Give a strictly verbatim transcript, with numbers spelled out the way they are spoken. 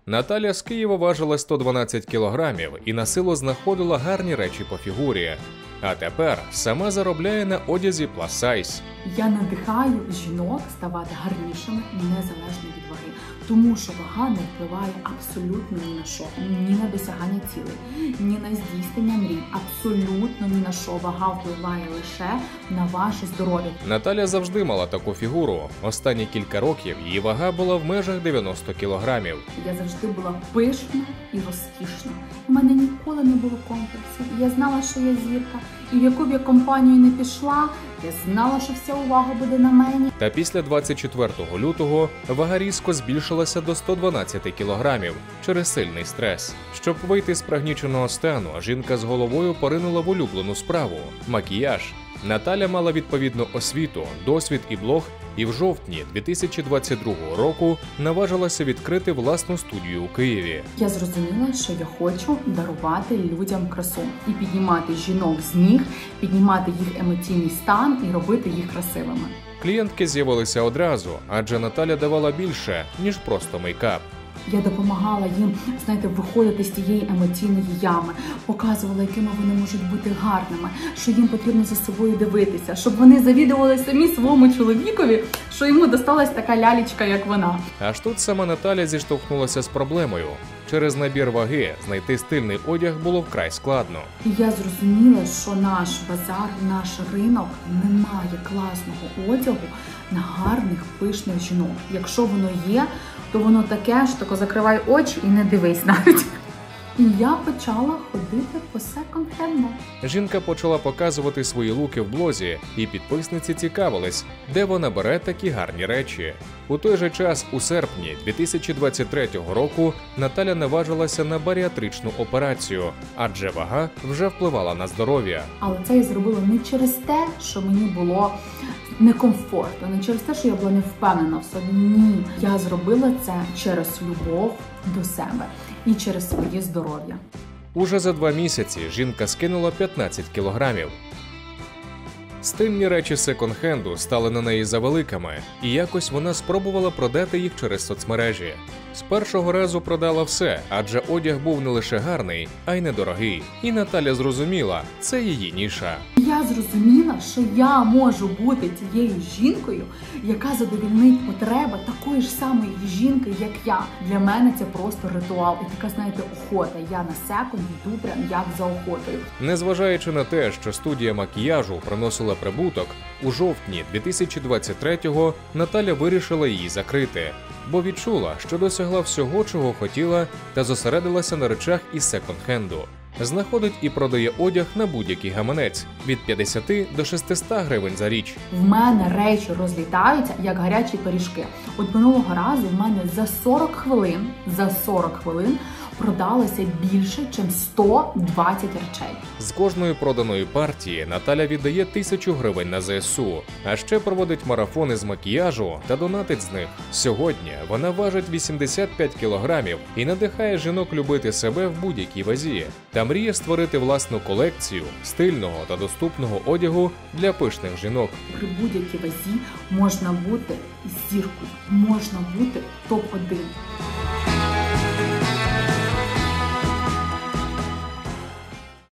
Наталя з Києва важила сто дванадцять кілограмів і на силу знаходила гарні речі по фігурі. А тепер сама заробляє на одязі plus size. Я надихаю жінок ставати гарнішими незалежно від ваги. Тому що вага не впливає абсолютно ні на що. Ні на досягання цілей, ні на здійснення мрій. Абсолютно ні на що. Вага впливає лише на ваше здоров'я. Наталя завжди мала таку фігуру. Останні кілька років її вага була в межах дев'яноста кілограмів. Я завжди була пишна і розкішна. У мене ніколи не було комплексів. Я знала, що я зірка. І в яку б я компанію не пішла, я знала, що вся увага буде на мені. Та після двадцять четвертого лютого вага різко збільшилася до ста дванадцяти кілограмів через сильний стрес. Щоб вийти з пригніченого стану, жінка з головою поринула в улюблену справу – макіяж. Наталя мала відповідну освіту, досвід і блог, і в жовтні дві тисячі двадцять другого року наважилася відкрити власну студію у Києві. Я зрозуміла, що я хочу дарувати людям красу і піднімати жінок з ніг, піднімати їх емоційний стан і робити їх красивими. Клієнтки з'явилися одразу, адже Наталя давала більше, ніж просто мейкап. Я допомагала їм, знаєте, виходити з тієї емоційної ями, показувала, якими вони можуть бути гарними, що їм потрібно за собою дивитися, щоб вони завідували самі своєму чоловікові, що йому досталась така лялечка, як вона. Аж тут сама Наталя зіштовхнулася з проблемою. Через набір ваги знайти стильний одяг було вкрай складно. І я зрозуміла, що наш базар, наш ринок не має класного одягу на гарних, пишних жінок. Якщо воно є, то воно таке, що тако закривай очі і не дивись навіть. І я почала ходити по секонд-хенду. Жінка почала показувати свої луки в блозі, і підписниці цікавились, де вона бере такі гарні речі. У той же час, у серпні дві тисячі двадцять третього року, Наталя наважилася на баріатричну операцію, адже вага вже впливала на здоров'я. Але це я зробила не через те, що мені було некомфортно, не через те, що я була не впевнена в собі. Ні, я зробила це через любов до себе і через своє здоров'я. Уже за два місяці жінка скинула п'ятнадцять кілограмів. Стильні речі секонд-хенду стали на неї завеликими, і якось вона спробувала продати їх через соцмережі. З першого разу продала все, адже одяг був не лише гарний, а й недорогий. І Наталя зрозуміла – це її ніша. Я зрозуміла, що я можу бути тією жінкою, яка задовільнить потреби такої ж самої жінки, як я. Для мене це просто ритуал і така, знаєте, охота. Я на секунд йду прям як за охотою. Незважаючи на те, що студія макіяжу приносила прибуток, у жовтні дві тисячі двадцять третього Наталя вирішила її закрити, бо відчула, що досягла всього, чого хотіла, та зосередилася на речах із секонд-хенду. Знаходить і продає одяг на будь-який гаманець – від п'ятдесяти до шестисот гривень за річ. В мене речі розлітаються, як гарячі пиріжки. От минулого разу в мене за сорок хвилин, за сорок хвилин продалося більше, ніж сто двадцять речей. З кожної проданої партії Наталя віддає тисячу гривень на зе ес у, а ще проводить марафони з макіяжу та донатить з них. Сьогодні вона важить вісімдесят п'ять кілограмів і надихає жінок любити себе в будь-якій вазі. Та мріє створити власну колекцію стильного та доступного одягу для пишних жінок. При будь-якій вазі можна бути зіркою, можна бути топ один.